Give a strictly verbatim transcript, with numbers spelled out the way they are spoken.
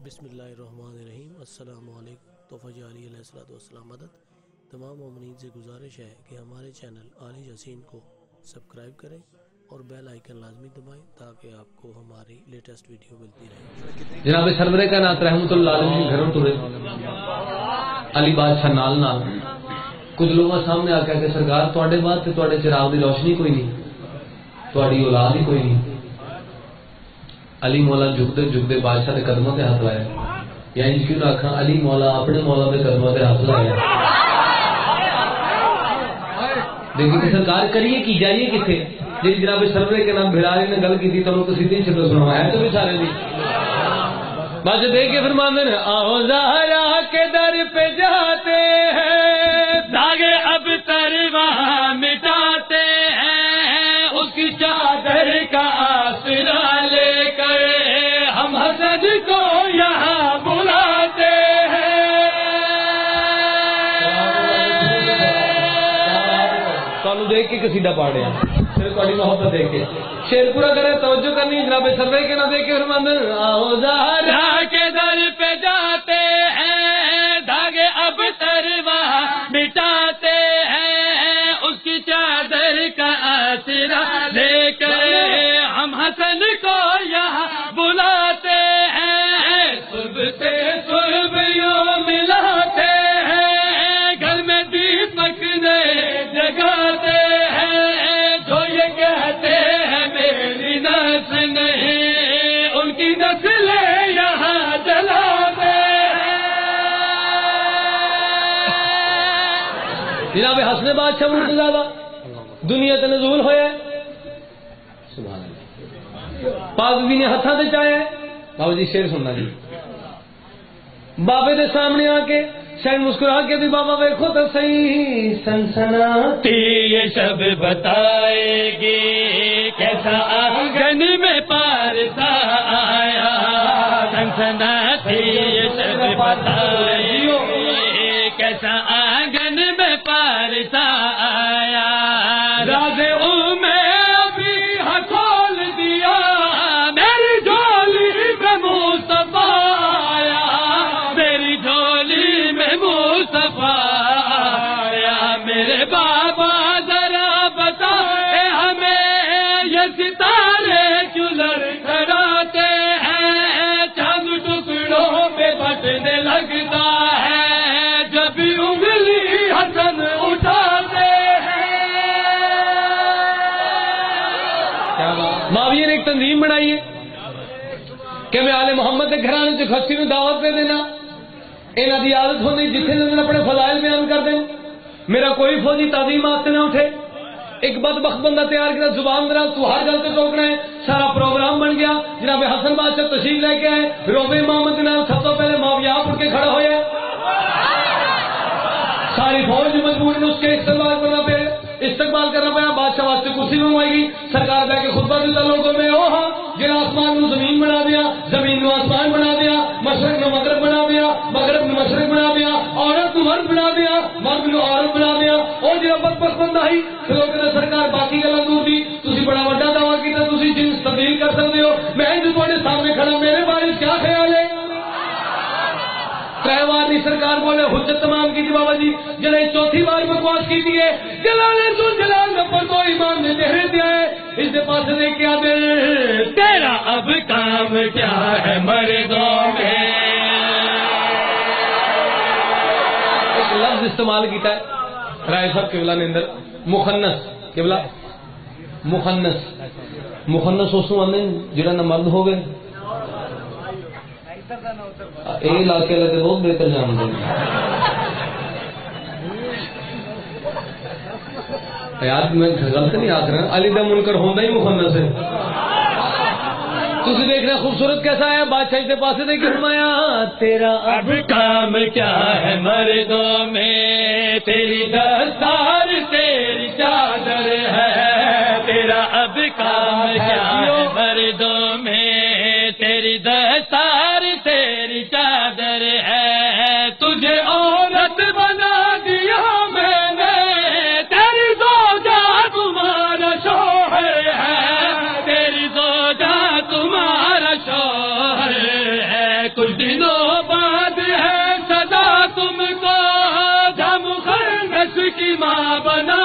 بسم اللہ الرحمن الرحیم۔ السلام علیکم۔ تحفہ جاری علیہ الصلوۃ والسلام مدد۔ تمام مومنین سے گزارش ہے کہ ہمارے چینل عالی یاسین کو سبسکرائب کریں اور بیل آئیکن لازمی دبائیں تاکہ آپ کو ہماری لیٹسٹ ویڈیو ملتی رہے۔ جناب سرور کائنات رحمت اللہ علیہ گھروں ٹرے علی بادشاہ نال نال کچھ لوگوں سامنے آ کے کہ سرکار تواڈے بعد تے تواڈے چراغ دی روشنی کوئی نہیں، تواڈی اولاد ہی کوئی نہیں۔ علی مولا جھکتے جھکتے بادشاہ کے قدموں سے ہاتھ لایا، یا ان کیوں نہ آخا علی مولا اپنے مولا کے قدموں سے ہاتھ لایا۔ لیکن سرکار کریے کی جائیے کتنے جی جناب سرور کے نام بھیڑاری نے گل کی تھی تو تو سیدھی شکل سنا ہے تو بھی سارے دی بس دیکھ کے فرماندے ہیں آؤ زہرا کے در پہ جاتے ہیں داغے اب تر وہاں مٹاتے ہیں، اس کی چادر کا آسرا لے کر ہم حسد کو یہاں بلاتے ہیں۔ تو دیکھ کے قصیدہ پاڑیا تھوڑی محبت دیکھ کے شیر پورا کرے، توجہ کرنی جناب سرور کے نہ دیکھ کے فرماندے آؤ زہرا کے در پہ جاتے ہیں داغے اب تر وہاں مٹاتے ہیں، اس کی چادر کا آسرا لے کر ہم حسن کو یہاں بلاتے ہیں، صبح سے صبح یوں ملاتے ہیں، گھر میں دیپک نئے جگاتے ہیں، جو یہ کہتے ہیں میری نسل نہیں ان کی نسلیں یہاں جلاتے ہیں۔ جناب حسن بادشاہ مرتضیٰ دنیا تے نزول ہویا ہے، سبحان اللہ، پاک بھی نے ہتھاں تے چایا ہے۔ بابا جی شعر سننا جی، بابے دے سامنے آ کے شاید مسکرا کے بھی بابا ویکھو تو صحیح سنسناتی یہ شب بتائے گی کیسا آنگن میں پارسا آیا، سنسناتی یہ شب بتائے گی کیسا آنگن میں پارسا آیا، راز او میں ابھی ہاں کھول دیا میری جھولی میں مصطفیٰ آیا، میری جھولی میں مصطفیٰ آیا، میرے بابا ذرا بتائے ہمیں یہ ستارے کیوں لڑکھڑاتے ہیں، چاند ٹکڑوں پہ بٹنے لگتا ہے جب انگلی حسن اٹھاتے ہیں۔ معاویہ نے ایک تنظیم بنائی ہے کہ میں آل محمد کے گھرانے سے خچی میں دعوت دے دینا، انہاں دی عادت ہوندی جتنے دن اپنے فضائل بیان کر دیں، میرا کوئی فوجی تعظیم آتے نہ اٹھے، ایک بدبخت بندہ تیار کیا زبان درا تو ہر گل تے ٹوکنا ہے، سارا پروگرام بن گیا، جناب حسن بادشاہ تشریف لے کے آئے، روبے محمد نال سب تو پہلے معاویہ اٹھ کے کھڑا ہویا، ساری فوج مجبور نے اس کے استقبال کرنا پہ استقبال کرنا پڑا، بادشاہ واسطے کرسی منگوائی گئی، سرکار بیٹھ کے خطبہ دیتا لوگوں میں، اوہ جنہاں آسمان نو زمین بنا دیا، زمین نو آسمان بنا دیا، مشرق نو مغرب بنا دیا، مغرب نو مشرق بنا دیا، عورت نو مرد بنا دیا، مرد نو عورت بنا دیا، اور جہاں بدبخت بندہ ہی لوگ نے سرکار باقی گلاں دور دی، تسی بڑا بڑا دعویٰ کیتا تسی جنس تبدیل کر سکتے ہو، میں جو تواڈے سامنے کھڑا میرے بارے میں کیا خیال ہے؟ ترے بار نہیں سرکار بولے، حجت تمام کی تھی بابا جی، جنہیں چوتھی بار بکواس کی تھی ہے، جلانے تو جلال نفر تو ایمان نے چہرے دیا ہے، اس کے پاس نے کیا دے تیرا اب کام کیا ہے مردوں میں، ایک لفظ استعمال کیتا ہے رائے صاحب قبلہ نے اندر، مخنث قبلہ مخنث مخنث اس کو آنے جڑا نہ مرد ہو گئے، اے علاقے لگے بہت بہتر جان دیں یار، میں غلط نہیں آخ رہا، علی دا منکر ہوندہ ہی مخنث ہے۔ تسی دیکھ رہے خوبصورت کیسا ہے، بادشاہ کے پاس دیکھ فرمایا تیرا اب کام کیا ہے مردوں میں، تیری دستار تیری چادر ہے، تیرا اب کام کیا ہے مردوں میں، تیری دستار تیری چادر ہے، تجھے عورت بنا دیا میں نے، تیری زوجہ تمہارا شوہر ہے، تیری زوجہ تمہارا شوہر ہے، کچھ دنوں بعد ہے سزا تم کو، جب خرگس کی ماں بنا